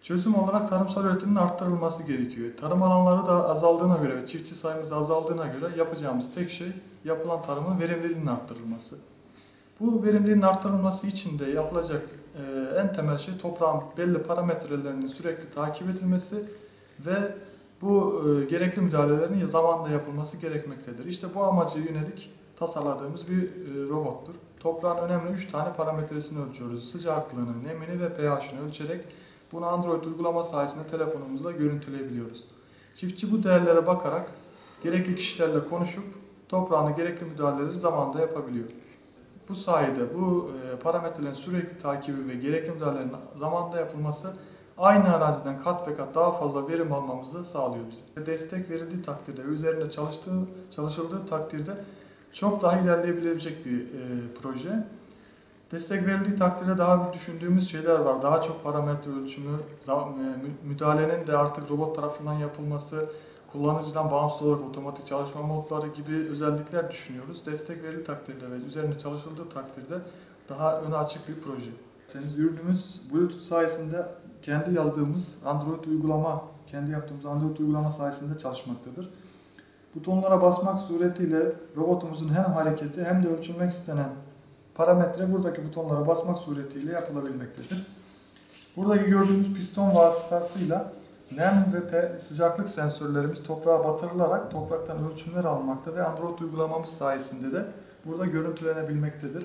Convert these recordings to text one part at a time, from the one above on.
Çözüm olarak tarımsal üretimin arttırılması gerekiyor. Tarım alanları da azaldığına göre ve çiftçi sayımız da azaldığına göre yapacağımız tek şey yapılan tarımın verimliliğinin arttırılması. Bu verimliliğin arttırılması için de yapılacak en temel şey toprağın belli parametrelerinin sürekli takip edilmesi ve bu gerekli müdahalelerin zamanında yapılması gerekmektedir. İşte bu amaca yönelik tasarladığımız bir robottur. Toprağın önemli 3 tane parametresini ölçüyoruz. Sıcaklığını, nemini ve pH'ini ölçerek bunu Android uygulama sayesinde telefonumuzla görüntüleyebiliyoruz. Çiftçi bu değerlere bakarak gerekli kişilerle konuşup toprağına gerekli müdahaleleri zamanında yapabiliyor. Bu sayede bu parametrelerin sürekli takibi ve gerekli müdahalelerin zamanında yapılması aynı araziden kat ve kat daha fazla verim almamızı sağlıyor bize. Destek verildiği takdirde ve üzerinde çalışıldığı takdirde çok daha ilerleyebilecek bir proje. Destek verildiği takdirde daha bir düşündüğümüz şeyler var. Daha çok parametre ölçümü, müdahalenin de artık robot tarafından yapılması, kullanıcıdan bağımsız olarak otomatik çalışma modları gibi özellikler düşünüyoruz. Destek verildiği takdirde ve üzerine çalışıldığı takdirde daha öne açık bir proje. Ürünümüz Bluetooth sayesinde kendi yaptığımız Android uygulama sayesinde çalışmaktadır. Butonlara basmak suretiyle robotumuzun hem hareketi hem de ölçülmek istenen parametre buradaki butonlara basmak suretiyle yapılabilmektedir. Buradaki gördüğümüz piston vasıtasıyla nem ve sıcaklık sensörlerimiz toprağa batırılarak topraktan ölçümler almakta ve Android uygulamamız sayesinde de burada görüntülenebilmektedir.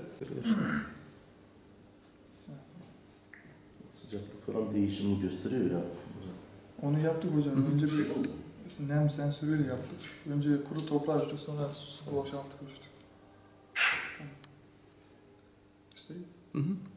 Sıcaklık falan değişimi gösteriyor ya. Onu yaptık hocam. Önce bir nem sensörüyle yaptık. Önce kuru toprağı ölçtük, sonra su boşalttık ölçtük. Tamam. Göstereyim.